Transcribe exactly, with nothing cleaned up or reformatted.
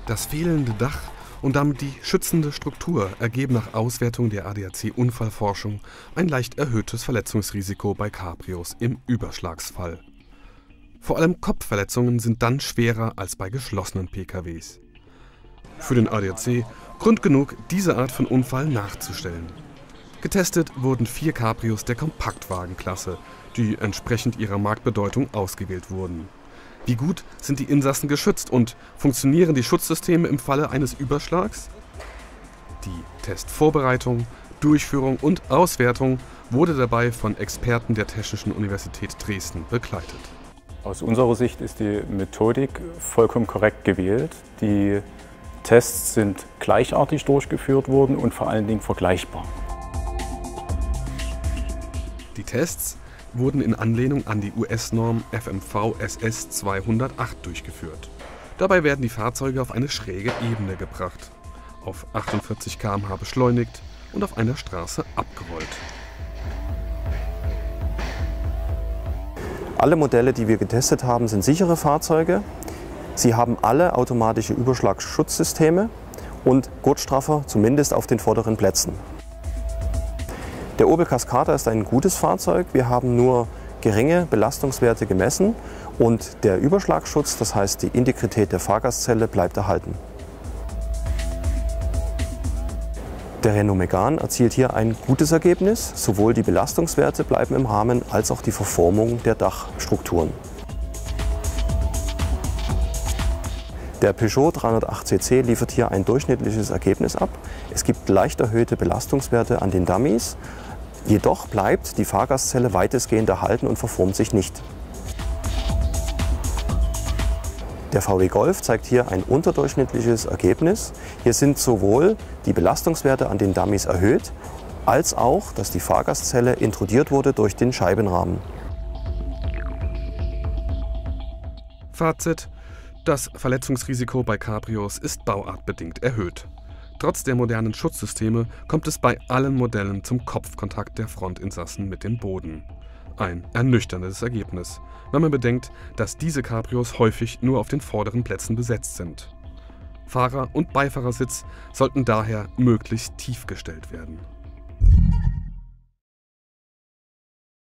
Das fehlende Dach und damit die schützende Struktur ergeben nach Auswertung der A D A C-Unfallforschung ein leicht erhöhtes Verletzungsrisiko bei Cabrios im Überschlagsfall. Vor allem Kopfverletzungen sind dann schwerer als bei geschlossenen P K Ws. Für den A D A C Grund genug, diese Art von Unfall nachzustellen. Getestet wurden vier Cabrios der Kompaktwagenklasse, die entsprechend ihrer Marktbedeutung ausgewählt wurden. Wie gut sind die Insassen geschützt und funktionieren die Schutzsysteme im Falle eines Überschlags? Die Testvorbereitung, Durchführung und Auswertung wurde dabei von Experten der Technischen Universität Dresden begleitet. Aus unserer Sicht ist die Methodik vollkommen korrekt gewählt. Die Tests sind gleichartig durchgeführt worden und vor allen Dingen vergleichbar. Die Tests wurden in Anlehnung an die U S-Norm F M V S S zweihundertacht durchgeführt. Dabei werden die Fahrzeuge auf eine schräge Ebene gebracht, auf achtundvierzig Kilometer pro Stunde beschleunigt und auf einer Straße abgerollt. Alle Modelle, die wir getestet haben, sind sichere Fahrzeuge. Sie haben alle automatische Überschlagsschutzsysteme und Gurtstraffer, zumindest auf den vorderen Plätzen. Der Opel Cascada ist ein gutes Fahrzeug. Wir haben nur geringe Belastungswerte gemessen und der Überschlagschutz, das heißt die Integrität der Fahrgastzelle, bleibt erhalten. Der Renault Megane erzielt hier ein gutes Ergebnis. Sowohl die Belastungswerte bleiben im Rahmen, als auch die Verformung der Dachstrukturen. Der Peugeot dreihundertacht C C liefert hier ein durchschnittliches Ergebnis ab. Es gibt leicht erhöhte Belastungswerte an den Dummies, jedoch bleibt die Fahrgastzelle weitestgehend erhalten und verformt sich nicht. Der V W Golf zeigt hier ein unterdurchschnittliches Ergebnis. Hier sind sowohl die Belastungswerte an den Dummies erhöht, als auch, dass die Fahrgastzelle intrudiert wurde durch den Scheibenrahmen. Fazit: Das Verletzungsrisiko bei Cabrios ist bauartbedingt erhöht. Trotz der modernen Schutzsysteme kommt es bei allen Modellen zum Kopfkontakt der Frontinsassen mit dem Boden. Ein ernüchterndes Ergebnis, wenn man bedenkt, dass diese Cabrios häufig nur auf den vorderen Plätzen besetzt sind. Fahrer- und Beifahrersitz sollten daher möglichst tief gestellt werden.